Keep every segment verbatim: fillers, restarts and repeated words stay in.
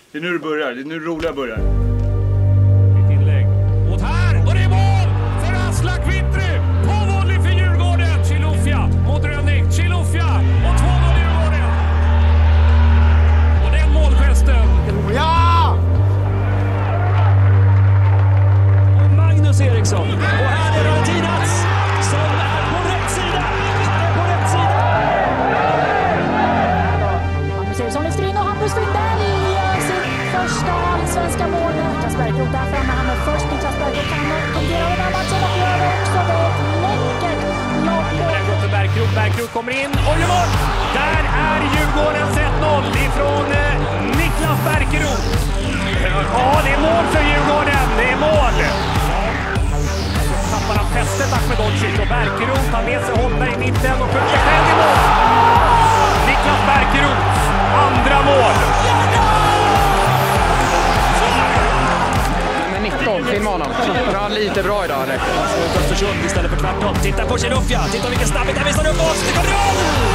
Det är nu det börjar. Det är nu det roliga börjar. Ett inlägg. Och här, och det är mål för Aslak Vittry. På volley för Djurgården. Chilufya mot Rönning. Chilufya och två noll Djurgården. Och den målgesten. Ja! Och Magnus Eriksson. Och här är Rantinas som är på rätt sida. På rätt sida. Magnus Eriksson lyfter in och Hampus Findell i sitt första allsvenska mål. Niklas Bergkrok där framme. Han är först. Niklas Bergkrok kan fungera den här matchen och gör också det läckert lopp. Den går för Bergkrok. Bergkrok kommer in och gör mål. Där är Djurgårdens ett noll ifrån eh, Niklas Bergkrok. Ja, det är mål för Djurgården. Det är mål. Tappar han fästet Ahmedhodzic och Bergkrok tar med sig Holmberg i mitten och skjuter själv i mål. Niklas Bergkroks andra mål. Nummer nitton, filma honom. Bra, lite bra idag. Så Östersund istället för tvärtom. Titta på Chilufya. Titta vilken snabbhet han visar upp oss. Det kommer in!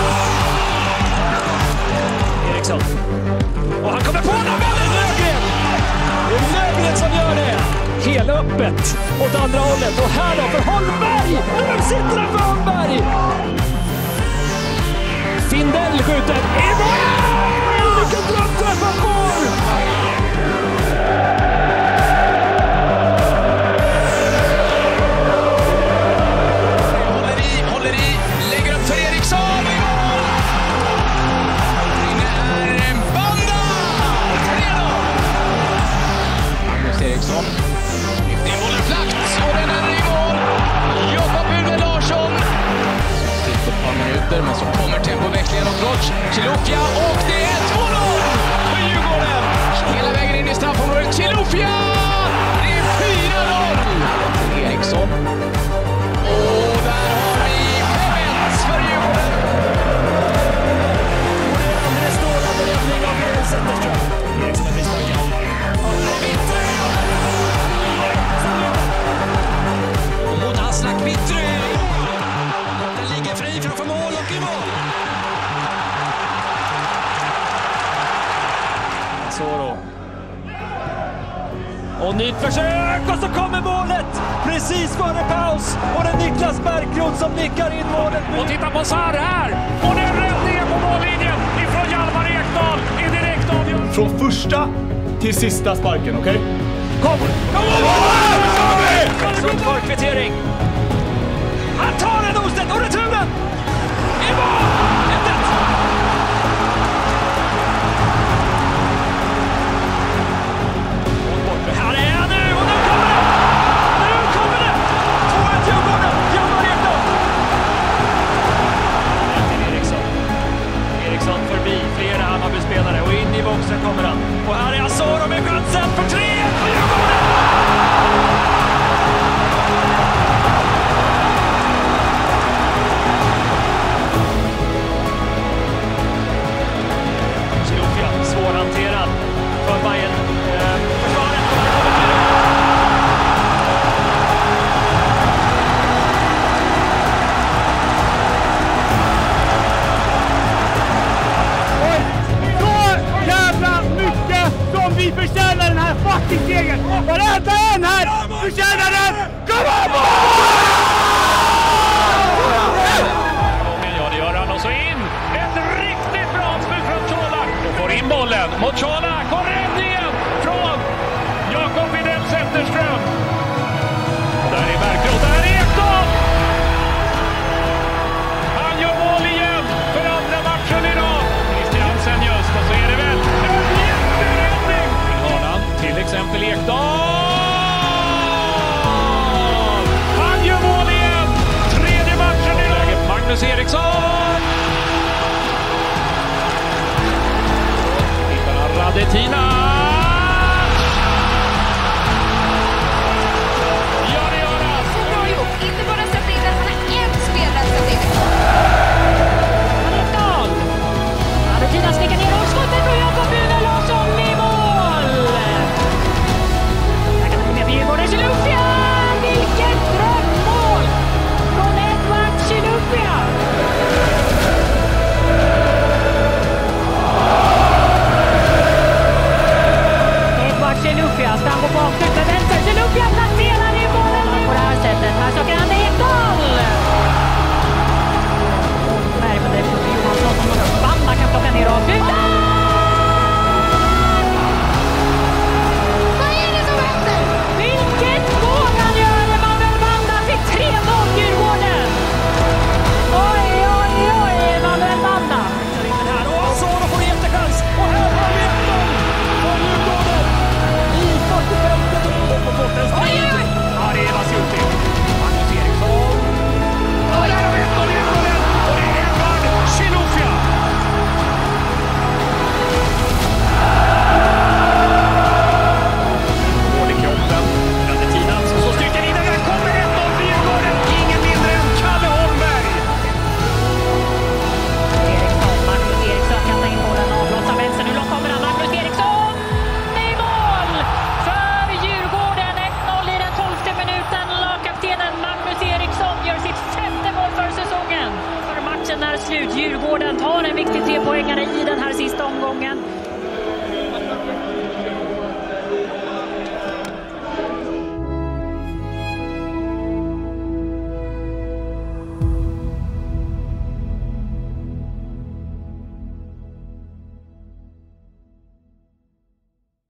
Eriksson. Och han kommer på den. Löfgren! Det är Löfgren som gör det. Hela öppet åt andra hållet. Och här då för Holmberg. Nu sitter han för Holmberg. Findell skjuter. I mål! Vilken drömträff han får! Håller i, håller i. Lägger upp för Eriksson. I mål! Det är en banda! tre noll! Magnus Eriksson. Det är bollen flakt och den är i mål. Jakob Uwe Larsson. På ett par minuter, men så kommer tempoväxlingen och Roch. Chilufya och det är två noll för Djurgården. Hela vägen in i straffområdet. Chilufya! Det är fyra noll. Eriksson. Och där har vi fem ett för Djurgården. Och det är alldeles strålande räddning av Zetterström. Eriksson är frisparkad. Och mot Aslak Vittry. Den ligger fri framför mål och i mål. Soro. Och nytt försök och så kommer målet precis före paus. Och det är Niklas Bergkrok som nickar in målet. Och titta på Sarr här. Och det är räddningen på mållinjen ifrån Hjalmar Ekdal. I direkt avgörande. Från första till sista sparken, okej? Okay? Kom! Kom! Kom! För kvittering. Han tar den Ostedt och returen! I mål! ett ett! Här är han nu och nu kommer det! Nu kommer det! två ett Djurgården! Hjalmar Ekdal! Till Eriksson. Eriksson förbi flera Hammarby-spelare och in i boxen kommer han. Och här är Asoro med chansen för tre ett för Djurgården! Svårhanterad för Bayern. Eh, försvaret kommer att komma till Oj! Så jävla mycket som vi förtjänar den här fucking segern! Varenda en här förtjänar den! Kom on! Ja, det gör han. Och så in. Ett riktigt bra spel från Colak. Och får in bollen mot Colak. Och räddningen från Jakob Fidel Zetterström. Där är Bergkrok. Där är Ekdal. Han gör mål igen för andra matchen idag. Christiansen just. Och så är det väl en jätteräddning. Arnan, till exempel Ekdal. Han gör mål igen. Tredje matchen idag. Magnus Eriksson. Radetina! Ja, det gör han! Så bra gjort! Inte bara sätta in den, han har en spelare att sätta in. Ekdal! Radetina sticker ner och skottet och Jakob Uwe Larsson i mål! Där kan han med Djurgården. Chilufya! Vilket drömmål! Från Edward Chilufya! ut. Djurgården tar en viktig trepoängare i den här sista omgången.